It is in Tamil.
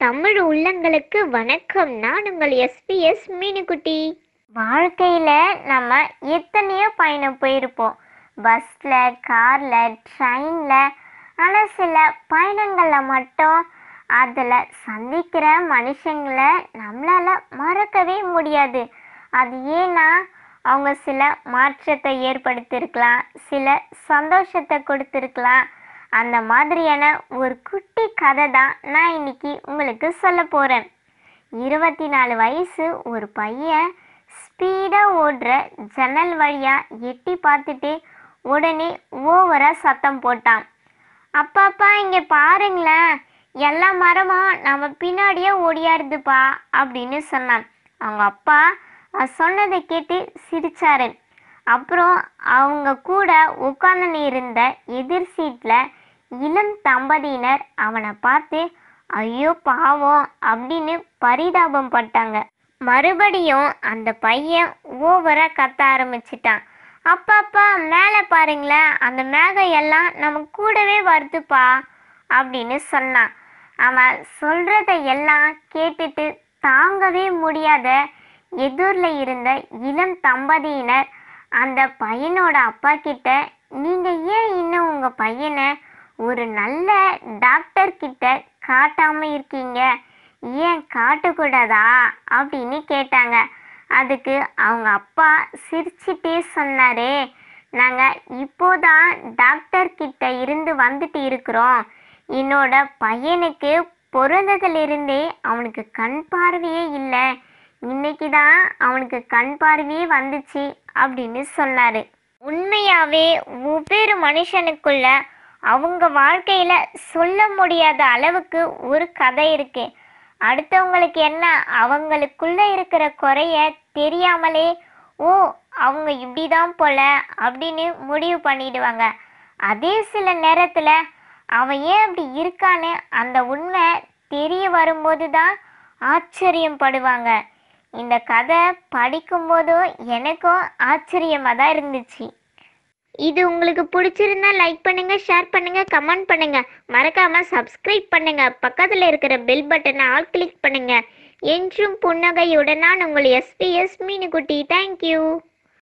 தமிழ் உள்ளங்களுக்கு வணக்கம். நான் உங்கள் எஸ்பிஎஸ் மீனுக்குட்டி. வாழ்க்கையில நம்ம எத்தனையோ பயணம் போயிருப்போம். பஸ்ல, கார்ல, ட்ரெயின்ல. ஆனால் சில பயணங்கள்ல மட்டும் அதில் சந்திக்கிற மனுஷங்களை நம்மளால மறக்கவே முடியாது. அது ஏன்னா அவங்க சில மாற்றத்தை ஏற்படுத்தியிருக்கலாம், சில சந்தோஷத்தை கொடுத்துருக்கலாம். அந்த மாதிரியான ஒரு குட்டி கதை தான் நான் இன்னைக்கு உங்களுக்கு சொல்ல போகிறேன். 24 வயசு ஒரு பையன் ஸ்பீடாக ஓடுற ஜன்னல் வழியாக எட்டி பார்த்துட்டு உடனே ஓவராக சத்தம் போட்டான். அப்பாப்பா இங்கே பாருங்களேன், எல்லா மரமும் நம்ம பின்னாடியே ஓடியாருதுப்பா அப்படின்னு சொன்னான். அவங்க அப்பா சொன்னதை கேட்டு சிரிச்சாரு. அப்புறம் அவங்க கூட உட்கார்ந்து இருந்த எதிர் சீட்டில் இளம் தம்பதியினர் அவனை பார்த்து ஐயோ பாவம் அப்படின்னு பரிதாபம் பட்டாங்க. மறுபடியும் அந்த பையன் ஓவரா கத்த ஆரம்பிச்சிட்டான். அப்பாப்பா மேலே பாருங்களேன், அந்த மேகம் எல்லாம் நம்ம கூடவே வருதுப்பா அப்படின்னு சொன்னான். அவன் சொல்றத எல்லாம் கேட்டுட்டு தாங்கவே முடியாத எதிரில் இருந்த இளம் தம்பதியினர் அந்த பையனோட அப்பா கிட்ட, நீங்க ஏன் இன்னும் உங்க பையனை ஒரு நல்ல டாக்டர் கிட்ட காட்டாம இருக்கீங்க, ஏன் காட்டக்கூடாதா அப்படின்னு கேட்டாங்க. அதுக்கு அவங்க அப்பா சிரிச்சிட்டே சொன்னாரு, நாங்க இப்போதான் டாக்டர் கிட்ட இருந்து வந்துட்டு இருக்கிறோம். என்னோட பையனுக்கு பிறந்ததிலிருந்தே அவனுக்கு கண் பார்வையே இல்லை, இன்னைக்கு தான் அவனுக்கு கண் பார்வையே வந்துச்சு அப்படின்னு சொன்னாரு. உண்மையாவே ஒவ்வொரு மனுஷனுக்குள்ள அவங்க வாழ்க்கையில சொல்ல முடியாத அளவுக்கு ஒரு கதை இருக்கு. அடுத்தவங்களுக்கு என்ன அவங்களுக்குள்ள இருக்கிற குறைய தெரியாமலே ஓ அவங்க இப்படிதான் போல அப்படின்னு முடிவு பண்ணிடுவாங்க. அதே சில நேரத்துல அவன் ஏன் அப்படி இருக்கான்னு அந்த உண்மை தெரிய வரும்போது தான் ஆச்சரியம் படுவாங்க. இந்த கதை படிக்கும்போதும் எனக்கும் ஆச்சரியமா தான் இருந்துச்சு. இது உங்களுக்கு பிடிச்சிருந்தா லைக் பண்ணுங்க, ஷேர் பண்ணுங்க, கமெண்ட் பண்ணுங்க. மறக்காம சப்ஸ்கிரைப் பண்ணுங்க. பக்கத்துல இருக்கிற பெல் பட்டனை ஆல் கிளிக் பண்ணுங்க. என்றும் புன்னகையுடன் நான் உங்கள் எஸ்பிஎஸ் மீனுக்குட்டி. தேங்க்யூ.